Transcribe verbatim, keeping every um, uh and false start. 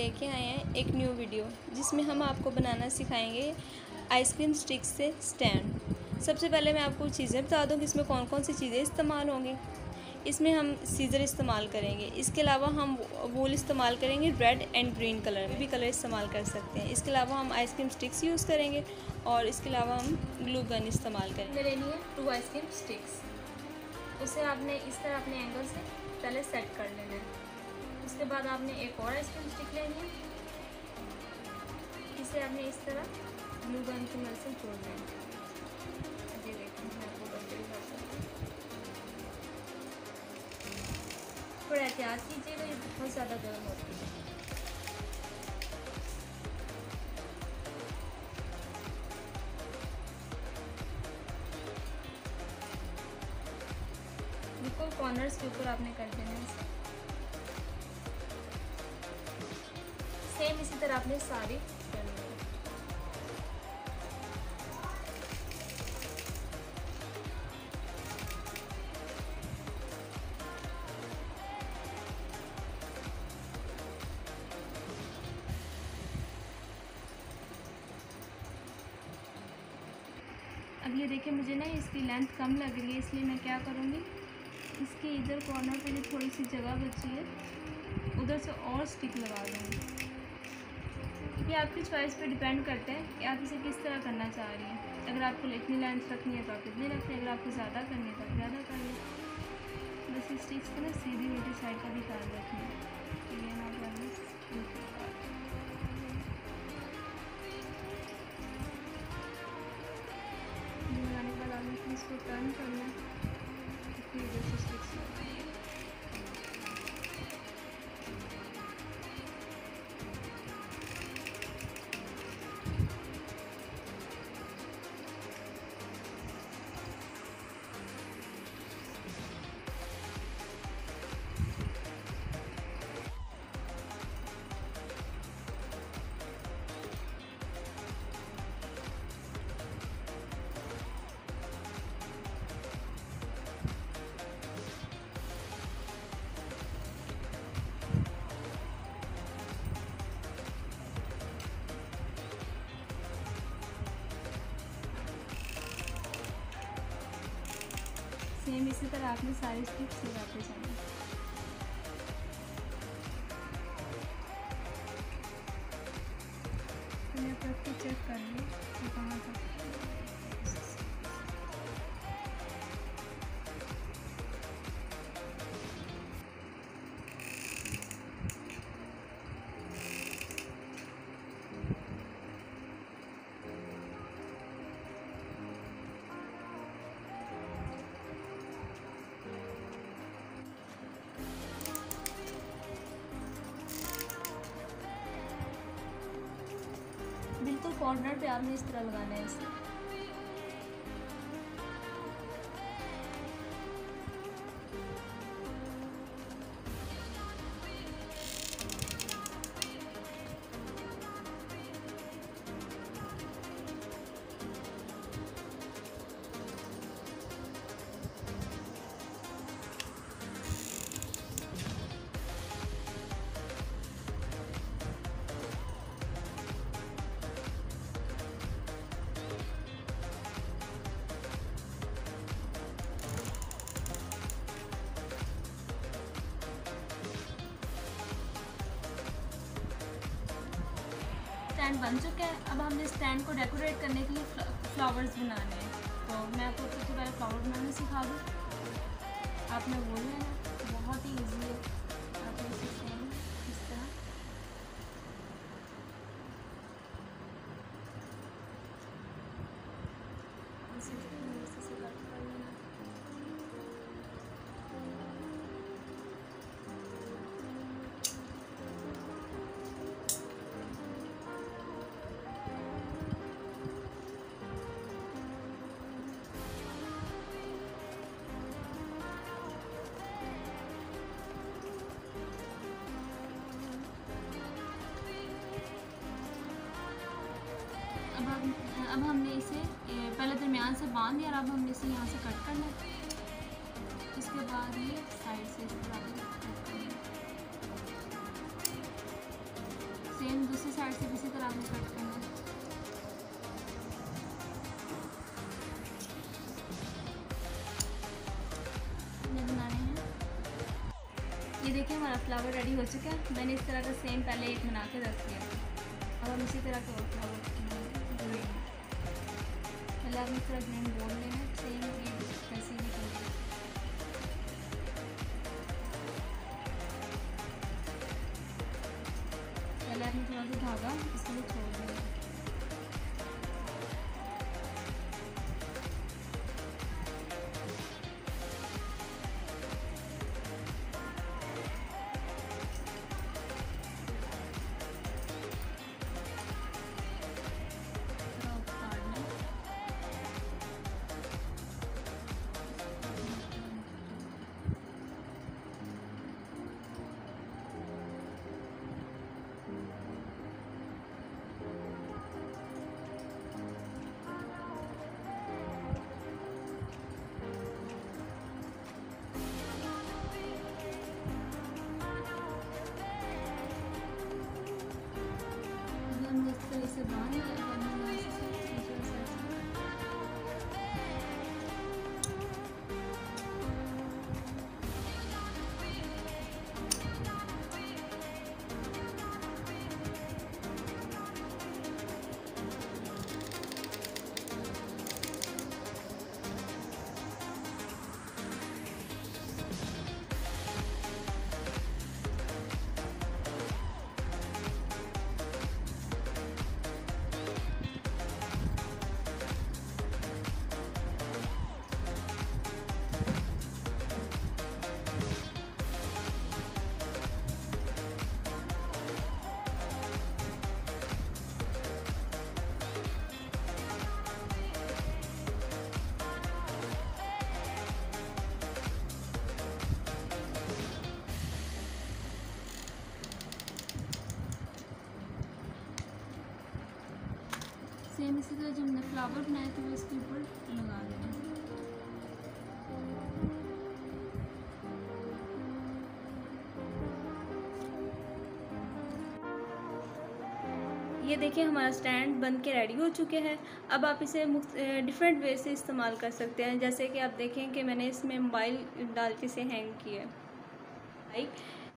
लेके आए हैं एक न्यू वीडियो जिसमें हम आपको बनाना सिखाएंगे आइसक्रीम स्टिक से स्टैंड। सबसे पहले मैं आपको चीज़ें बता दूं कि इसमें कौन कौन सी चीज़ें इस्तेमाल होंगी। इसमें हम सीज़र इस्तेमाल करेंगे, इसके अलावा हम वूल इस्तेमाल करेंगे, रेड एंड ग्रीन कलर में भी कलर इस्तेमाल कर सकते हैं। इसके अलावा हम आइसक्रीम स्टिक्स यूज़ करेंगे और इसके अलावा हम ग्लू गन इस्तेमाल करेंगे। लेनी है टू आइसक्रीम स्टिक्स, उसे आपने इस तरह अपने एंगल से पहले सेट कर लेना है। उसके बाद आपने एक और आइसक्रीम स्टिक लेनी है, इसे आपने इस तरह ग्लू गन की मदद से जोड़ लेना है। ये देखिए मैं आपको करके दिखा सकती हूँ। थोड़ा एहतियात कीजिएगा, ये बहुत ज़्यादा गर्म होती है। बिल्कुल कॉर्नर्स के ऊपर आपने कर देना है इसे। सेम इसी तरह आपने सारी करनी है। अब ये देखिए मुझे ना इसकी लेंथ कम लग रही है, इसलिए मैं क्या करूँगी, इसके इधर कॉर्नर पे जो थोड़ी सी जगह बची है उधर से और स्टिक लगा दूँगी। ये आपकी चॉइस पे डिपेंड करते हैं कि आप इसे किस तरह करना चाह रही हैं। अगर आपको इतनी लेंथ रखनी है तो आप इतनी रखें, अगर आपको ज़्यादा करनी है तो आप ज़्यादा कर लें। बस इस स्टिक्स को ना सीधी उल्टी साइड का भी ख्याल रखना है। तो ये ना लगाने के बाद आपने इसको टर्न करना है, फिर इधर से स्टिक्स लगाएंगे। सेम इसी तरह आपने सारी स्टिक्स लगाते जाना। मैंने करके चेक कर लिया कि कहाँ तक। बिल्कुल कॉर्नर पे आपने इस तरह लगाना है इसे। स्टैंड बन चुका है। अब हमने स्टैंड को डेकोरेट करने के लिए फ्लावर्स बनाने हैं। तो मैं आपको सबसे पहले फ्लावर बनाना सिखा दूँ। आपने वो लेना, बहुत ही ईजी है। आपने इसे सेम इस तरह इसे से कट कर लेना। अब हम अब हमने इसे पहले दरमियान से बांध दिया और अब हमने इसे यहाँ से कट करना है। इसके बाद ये साइड से इस तरह कट करना है। सेम दूसरी साइड से इसी तरह आपने कट करना है। ये बनाने हैं। ये देखिए हमारा फ्लावर रेडी हो चुका है। मैंने इस तरह का सेम पहले एक बना के रख दिया। अब हम इसी तरह का और फ्लावर बनाएंगे। पहले आपने थोड़ा ग्रीन बोल लेना है, सेम ये वैसे ही करेंगे। पहले आपने थोड़ा सा धागा इसमें छोड़ देना। से बांध सेम इसी तरह जो हमने फ्लावर बनाए थे वो इसके ऊपर लगा देना। ये देखिए हमारा स्टैंड बन के रेडी हो चुके हैं। अब आप इसे डिफरेंट वे से इस्तेमाल कर सकते हैं। जैसे कि आप देखें कि मैंने इसमें मोबाइल डाल के इसे हैंग किया है।